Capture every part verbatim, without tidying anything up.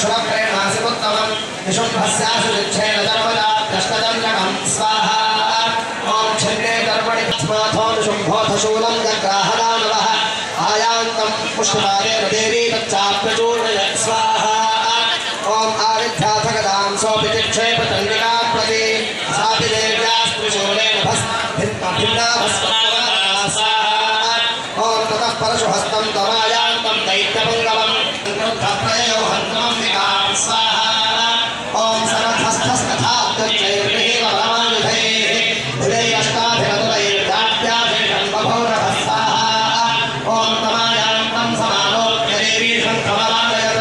शुभप्रेमासिमुत्तमं निशुम्भस्यासु विच्छेन सर्वदा दष्टदण्डकं स्वाहा ॐ छन्ने कर्मणि तस्माथो निशुम्भोऽथ शूलं जग्राहदानवः आयान्तं पुष्पमालेन देवी तच्चाप्रचूर्णय स्वाहा ॐ आविद्याथगदां सोऽपि चिक्षेप चण्डिका प्रति सापि देव्यास्त्रिशूलेन भिन्ना भस्मत्वमाना स्वाहा ॐ ततः परशुहस्तं तमायान्तं दैत्यमङ्गलं प्रययो हन्तमं विकां स्वाहा ॐ सरथस्थस्तथाब्दच्चैर्गृहीतपरमायुधैः हृदयष्टाभिरतुलैर्दाट्याभिषं बभौरभः स्वाहा ॐ तमायान्तं समालोक्य देवी शङ्खमवादयत्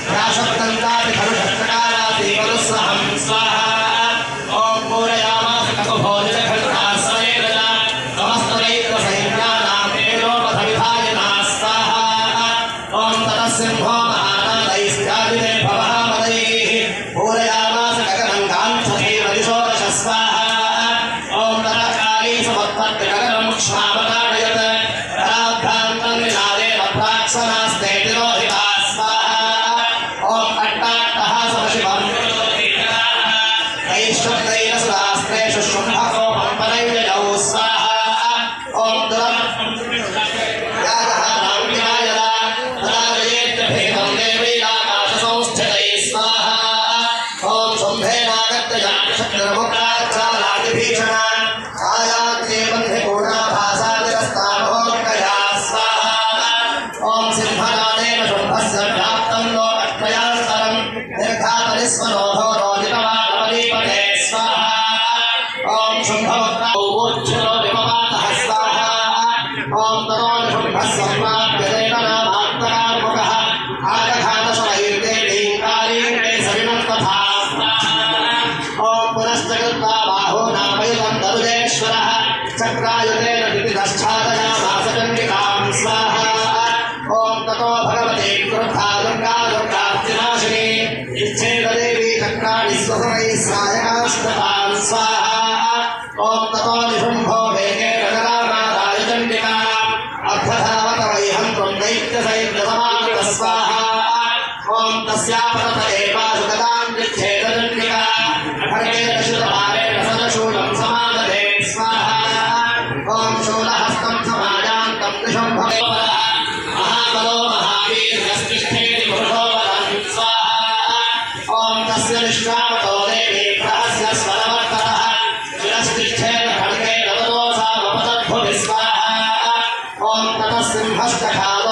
ह्राशक्तन्ताभिखरुषट्टकारातीवरुस्वहं स्वाहा ॐ पूरयामास ककुभोजखण्डास्वरेण समस्तदैत्यसैन्यानां तेजोपथविधायिना स्वाहा ॐ ततः सिंहो महानादैस्यादिने भवहामदैः पूरयामास गगनं काञ्चदेव दिशोदश स्वाहा ॐ ततः काली समुत्पत्ति गगनं क्ष्मावताडयत् कराभ्यान्तं निनादेन प्राक्सनास्ते तिरोहिता स्वाहा ॐ अट्टाट्टः समशिवं दैश्वदैरसुरास्त्रेषु शुम्भकोपं परञ्जयौ स्वाहा ॐ दुरं चक्रायुधेन दितिदश्चादयामासचण्डिकां स्वाहा ॐ ततो भगवते क्रुद्धा दुर्गा दुर्गार्तिनाशिनी इच्छेददेवी चक्राणि स्वसुरैः सायकास्ततां स्वाहा ॐ ततो निशुम्भो वेगेन जगामादाय चण्डिकाम् अभ्यधावत वैहं त्वं दैत्यसैन्यसमागतः स्वाहा ॐ तस्यापतते पाशुगदां विच्छेदचण्डिका खड्गेन श्रुतपालेन सदशूलं समादधे स्वाहा ॐ शूलहस्तं समायान्तं निशुम्भवे महाबलो महावीर्यस्तिष्ठेति पुरुषो वदन् स्वाहा ॐ तस्य निष्कामतो देवी प्रहस्य स्वरवर्तरः शिरस्तिष्ठेन खड्गेन वदोसावपतद्भुवि स्वाहा ॐ ततः सिंहश्चखादो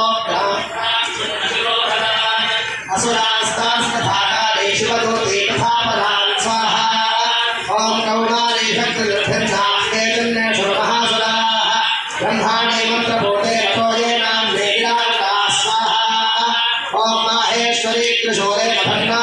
असुरास्तास्तथाकाले शिवदूते तथा पदान् स्वाहा ॐ कौमारे शक्तिर्भिन्नास्ते जन्नेषु महासुराः ब्रह्माणे मन्त्रभूते रतोयेनां वेगिरावता स्वाहा ॐ माहेश्वरी त्रिशूले मभन्ना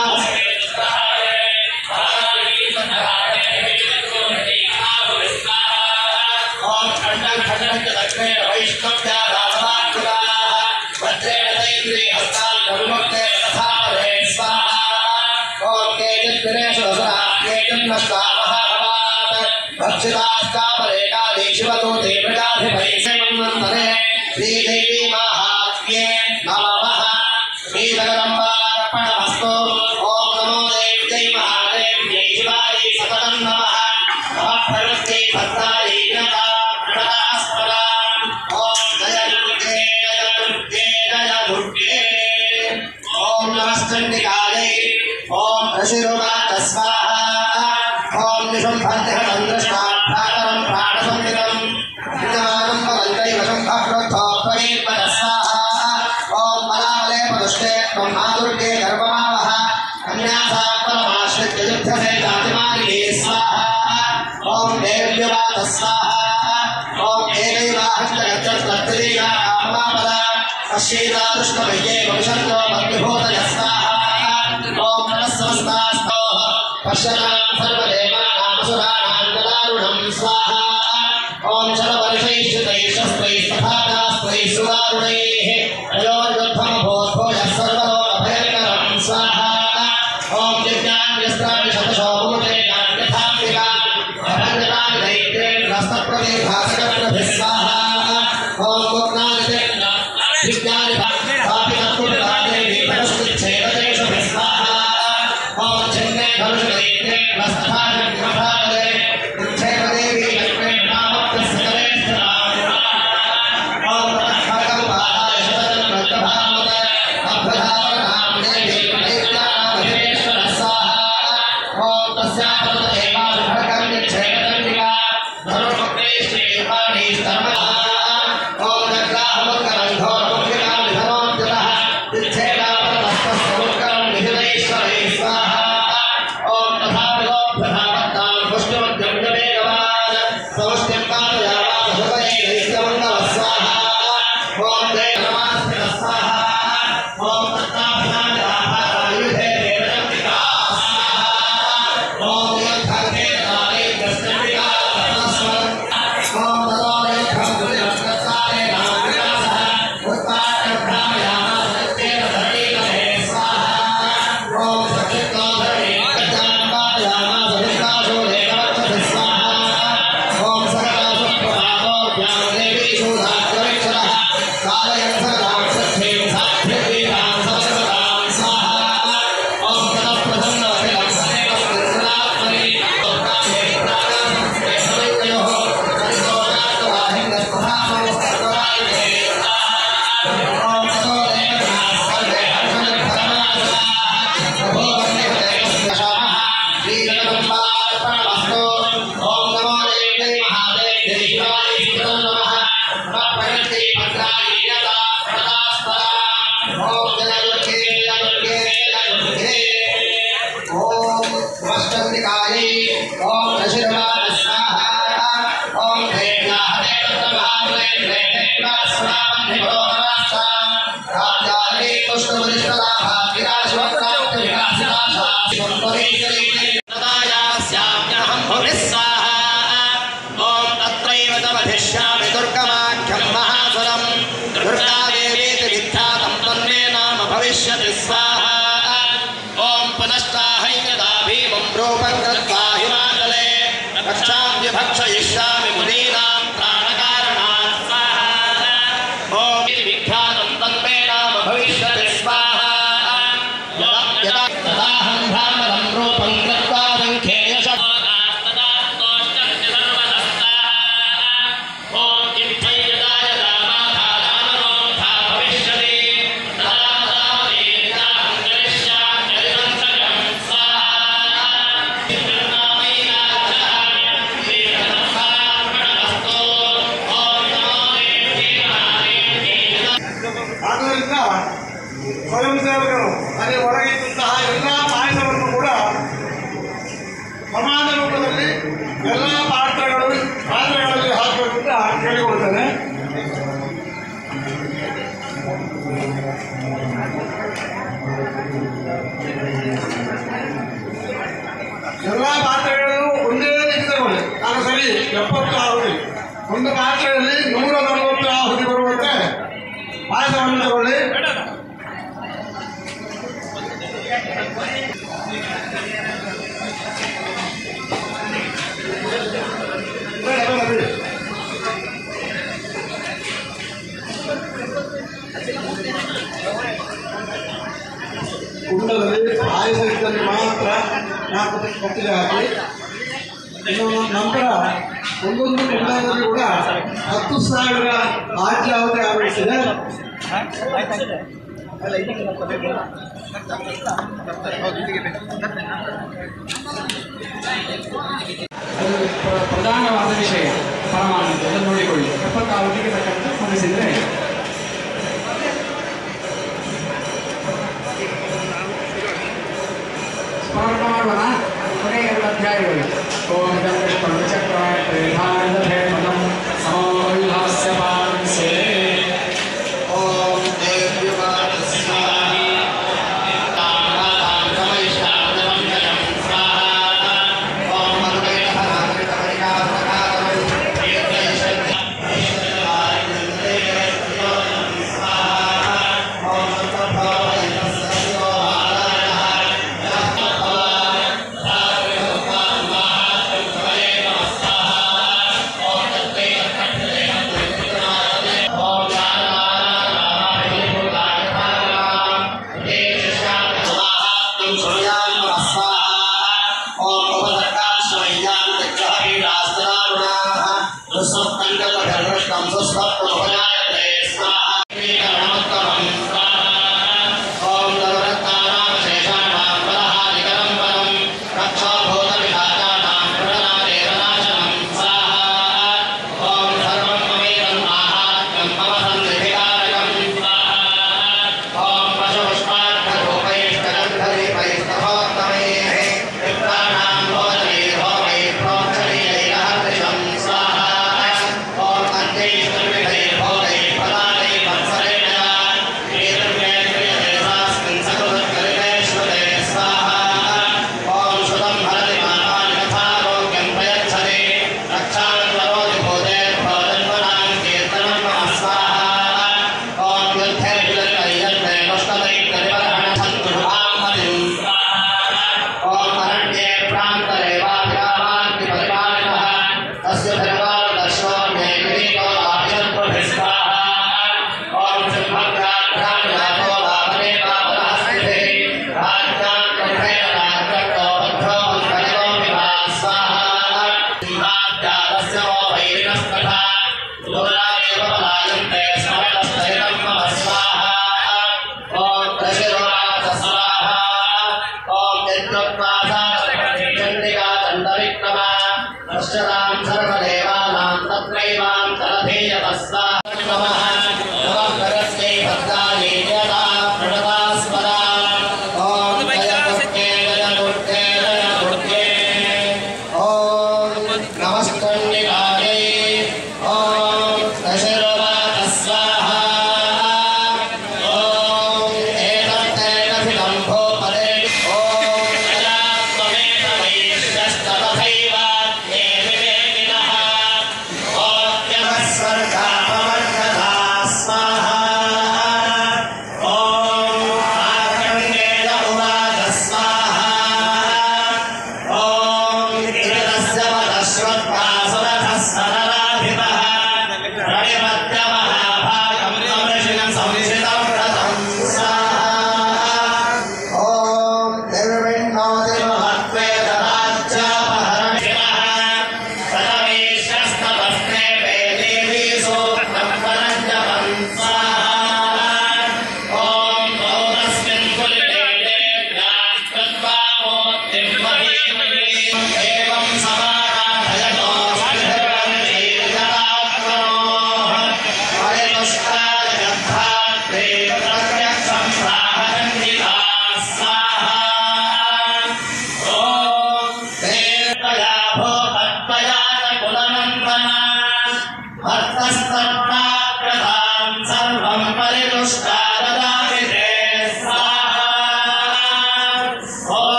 ॐ खण्डं खण्डं च दक्षिणे वैष्णव्या रामवाक्कुलाः वज्रेण तैन्द्रिय हस्तान् करुमुक्ते तथा पदे स्वाहा ॐ केचिद्दिनेषु असुराः केचिन्नष्टा महाभवात् भक्षिताश्चापरे काले शिवदूते मृगाधिपैसेमन्वन्तरे श्रीदेवी माहात्म्ये नमः श्रीजगदम्बार्पणमस्तु ॐ नमो देव्यै महादेव्यै शिवायै सततं नमः नमः प्रवृत्यै भद्रायै ज्ञता प्रणतास्पदा ॐ जय दुर्गे जय दुर्गे जय दुर्गे ॐ नमश्चण्डिकायै ॐ ऋषिरुवाच स्वाहा ॐ निशुम्भन्यहतं दृष्टाभ्याकरं प्राणसंहितं विद्यमानं बलञ्चैव शुम्भक्रुद्धो त्वयेत्पद स्वाहा ॐ बलाबले पदुष्टे त्वं मादुर्गे गर्भमावः कन्यासा परमाश्रित्य युध्यसे जातिमालिनी स्वाहा ॐ देव्यवाच स्वाहा ॐ एकैवाहं जगत् तद्विलीना काममापदा पश्येता दुष्टमह्ये भविष्यन्तो मद्विभूतय स्वाहा ॐ नमः समस्तास्तोः पश्यतां सर्वदेवानामसुराणां जलारुणं स्वाहा ॐ शरवर्षैश्चितैश्शस्त्रैस्तथास्त्रैः सुदारुणैः तयोर्युद्धमभूद्भूयः सर्वलोकभयङ्करं स्वाहा ॐ दिव्यान्यस्त्राणि शतशो मुकुटे नान्यथाम्बिका प्रपञ्चतानि दैत्रेन्द्रस्तप्रतिभासकप्रभिः स्वाहा ॐ मुक्नानि विज्ञानि स्वापि तत्पुरुषादेवी परस्तिच्छेदतेषु स्वाहा भक्षयिष्यामि मुनीनां प्राणकारणात् स्वाहा ओम इति विख्यातं तन्मे नाम भविष्यति स्वाहा यदा तदाहं भ्रामरं रूपं कृत्वा सङ्ख्ये यशः तदा तोष्टस्य सर्वतस्ताः ओम इति यदा यदा माता दानरोधा भविष्यति तदा तदा वेदाहं करिष्याम्यरिदं सकलं स्वाहा ಆದ್ದರಿಂದ ಸ್ವಯಂ ಸೇವಕರು ಅದೇ ಹೊರಗಿದ್ದಂತಹ ಎಲ್ಲ ಪಾಯಸವನ್ನು ಕೂಡ ಸಮಾನ ರೂಪದಲ್ಲಿ ಎಲ್ಲ ಪಾತ್ರಗಳು ಪಾತ್ರೆಗಳಲ್ಲಿ ಹಾಕಬೇಕು ಅಂತ ಕೇಳಿಕೊಳ್ತೇನೆ. ಎಲ್ಲ ಪಾತ್ರೆಗಳು ಒಂದೇ ರೀತಿ ತಗೊಳ್ಳಿ. ಆಗ ಸರಿ ಎಪ್ಪತ್ತು ಆಹುತಿ ಒಂದು ಪಾತ್ರೆಯಲ್ಲಿ ನೂರ ನಲವತ್ತು ಆಹುತಿ ಬರುವಂತೆ ಪಾಯಸವನ್ನು ತಗೊಳ್ಳಿ. ಕುಂಡದಲ್ಲಿ ಪಾಯಸ ಇದ್ದಲ್ಲಿ ಮಾತ್ರ ನಾಲ್ಕು ಕಟ್ಟಿಗೆ ಹಾಕಿ ಇನ್ನು ನಂತರ ಒಂದೊಂದು ಕುಂಡದಲ್ಲಿ ಕೂಡ ಹತ್ತು ಸಾವಿರ ಆಜ್ಯಾವಧಿ ಆರಂಭಿಸಿದೆ. ಪ್ರಧಾನವಾದ ವಿಷಯ ಪರಮಾನಂದ ಅದನ್ನು ನೋಡಿಕೊಳ್ಳಿ. ಎಪ್ಪತ್ತಾವಧಿಗೆ ತಕ್ಕಂತೆ ಹೊಂದಿಸಿದ್ರೆ ಸ್ಮರಣ ಮಾಡೋಣ. ಕೊನೆಯ ಎರಡು ಅಧ್ಯಾಯಗಳು ಓಂ ಚಕ್ರ ಸಮೋಲ್ಲಾಸ್ಯ ಪಾಂಸೆ ಓಂ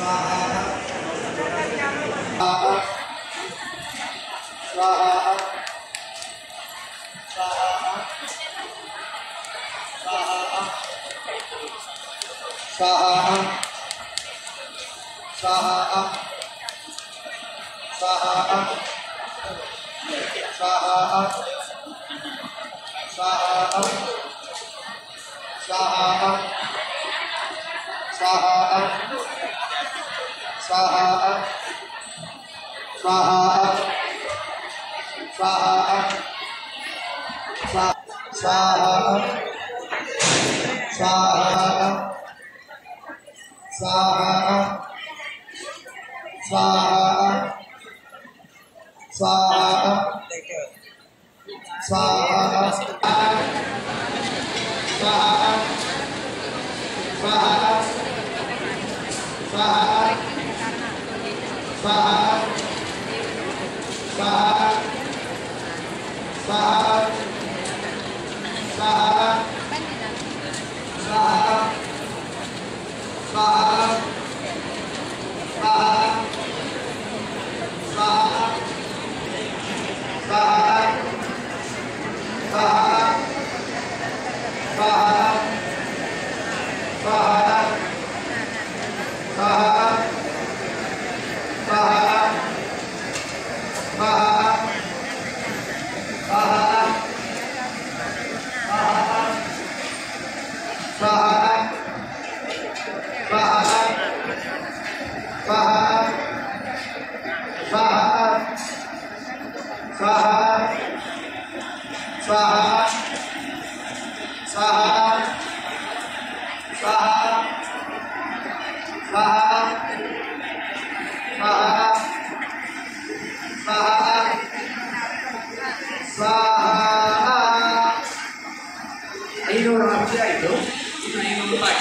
ಐನೂರು ಅರ್ಜಿ ಆಯಿತು. ಇನ್ನು ಐನೂರು ರೂಪಾಯಿ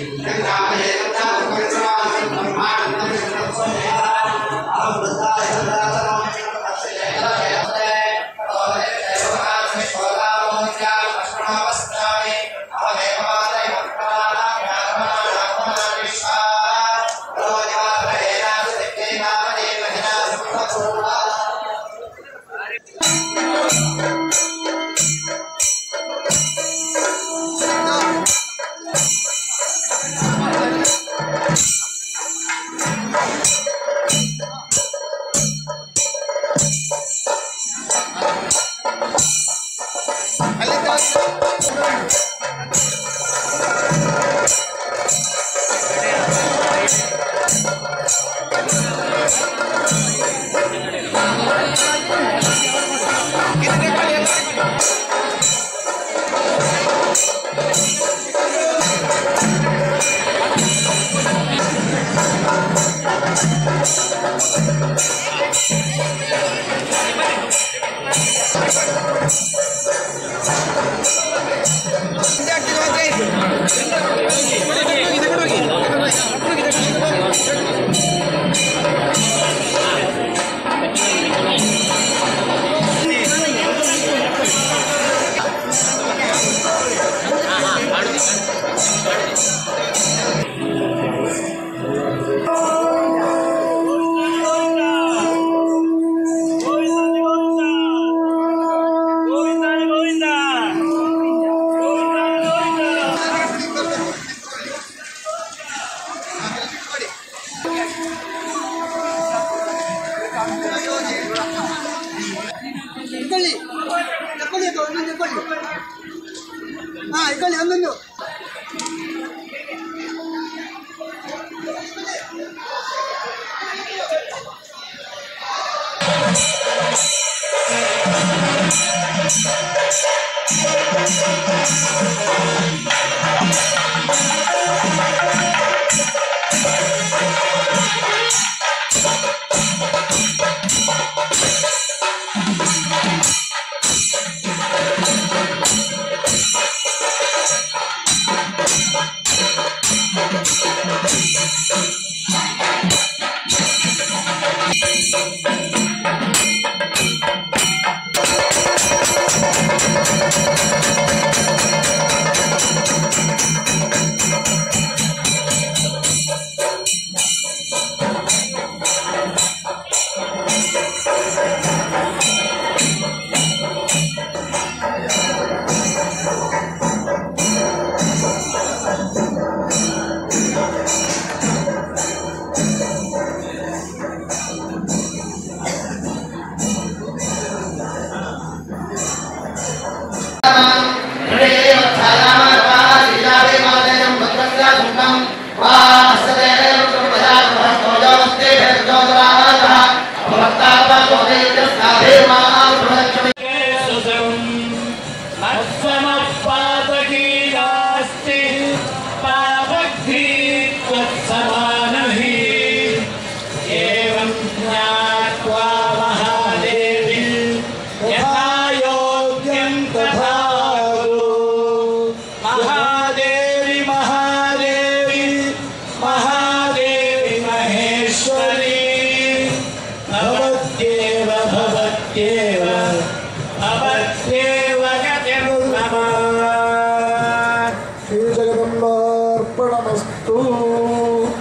శ్రీ జగదంబార్పణమస్తు.